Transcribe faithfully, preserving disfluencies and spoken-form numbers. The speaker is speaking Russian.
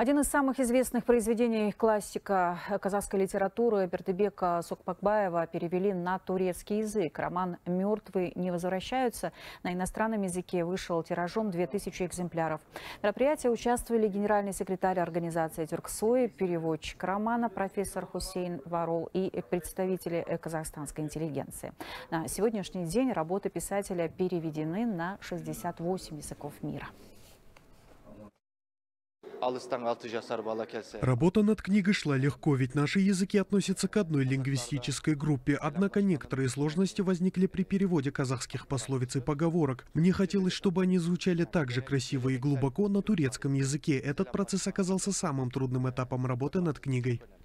Один из самых известных произведений классика казахской литературы Бердыбека Сокпакбаева перевели на турецкий язык. Роман «Мертвые не возвращаются» на иностранном языке вышел тиражом две тысячи экземпляров. В мероприятии участвовали генеральный секретарь организации «Тюрксой», переводчик романа профессор Хусейн Варол и представители казахстанской интеллигенции. На сегодняшний день работы писателя переведены на шестьдесят восемь языков мира. Работа над книгой шла легко, ведь наши языки относятся к одной лингвистической группе. Однако некоторые сложности возникли при переводе казахских пословиц и поговорок. Мне хотелось, чтобы они звучали так же красиво и глубоко на турецком языке. Этот процесс оказался самым трудным этапом работы над книгой.